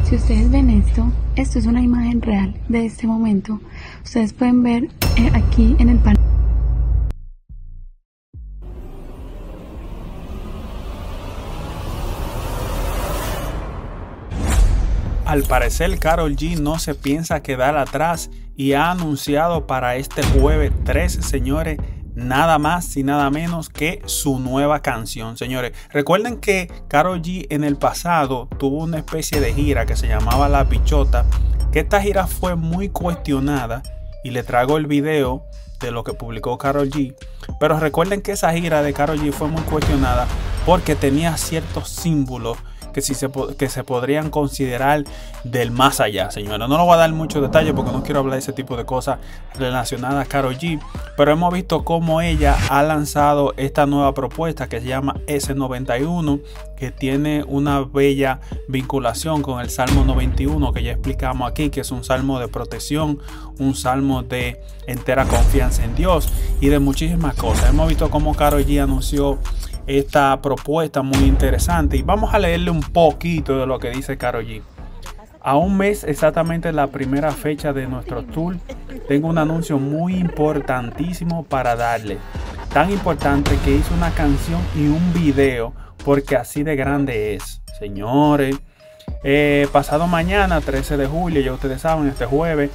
Si ustedes ven esto es una imagen real de este momento. Ustedes pueden ver aquí en el panel. Al parecer, Karol G no se piensa quedar atrás y ha anunciado para este jueves 13, señores, nada más y nada menos que su nueva canción, señores. Recuerden que Karol G en el pasado tuvo una especie de gira que se llamaba La Bichota, que esta gira fue muy cuestionada y le traigo el video de lo que publicó Karol G. Pero recuerden que esa gira de Karol G fue muy cuestionada porque tenía ciertos símbolos que se podrían considerar del más allá, señores. No le voy a dar muchos detalles porque no quiero hablar de ese tipo de cosas relacionadas a Karol G, pero hemos visto cómo ella ha lanzado esta nueva propuesta que se llama S91, que tiene una bella vinculación con el Salmo 91 que ya explicamos aquí, que es un salmo de protección, un salmo de entera confianza en Dios y de muchísimas cosas. Hemos visto cómo Karol G anunció esta propuesta muy interesante y vamos a leerle un poquito de lo que dice Karol G. A un mes exactamente la primera fecha de nuestro tour, tengo un anuncio muy importantísimo para darle. Tan importante que hice una canción y un video porque así de grande es, señores. Pasado mañana, 13 de julio, ya ustedes saben, este jueves,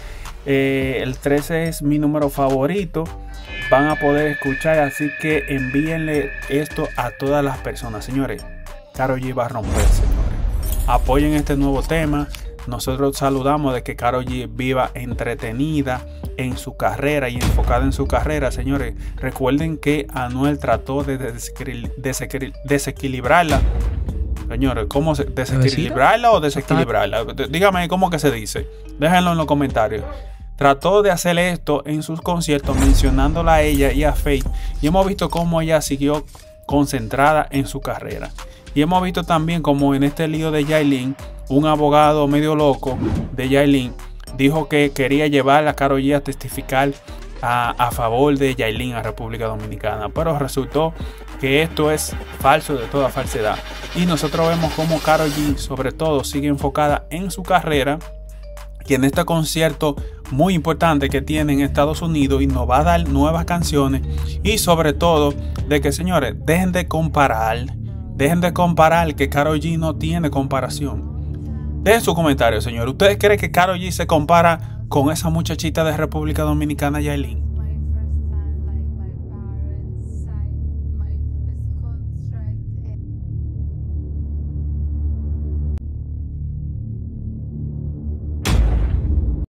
el 13 es mi número favorito. Van a poder escuchar, así que envíenle esto a todas las personas, señores. Karol G va a romper, señores. Apoyen este nuevo tema. Nosotros saludamos de que Karol G viva entretenida en su carrera y enfocada en su carrera, señores. Recuerden que Anuel trató de desequilibrarla. Señores, ¿cómo se desequilibrarla o desequilibrarla? Dígame cómo que se dice. Déjenlo en los comentarios. Trató de hacer esto en sus conciertos mencionándola a ella y a Faith, y hemos visto cómo ella siguió concentrada en su carrera. Y hemos visto también como en este lío de Yailin, un abogado medio loco de Yailin dijo que quería llevar a Karol G a testificar a favor de Yailin a República Dominicana, pero resultó que esto es falso de toda falsedad. Y nosotros vemos cómo Karol G sobre todo sigue enfocada en su carrera, y en este concierto muy importante que tiene en Estados Unidos, y nos va a dar nuevas canciones. Y sobre todo de que, señores, dejen de comparar que Karol G no tiene comparación. Dejen su comentario, señor. ¿Ustedes creen que Karol G se compara con esa muchachita de República Dominicana, Yailin?